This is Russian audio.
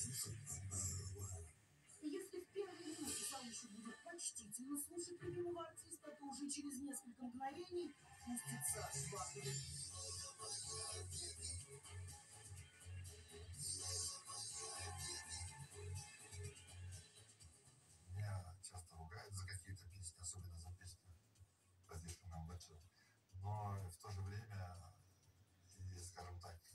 Если в первые минуты Салуша будет почтительно слушать любимого артиста, то уже через несколько мгновений пустится в атаку. Меня часто ругают за какие-то песни, особенно за песни «Разрешена бачок». Но в то же время, и, скажем так,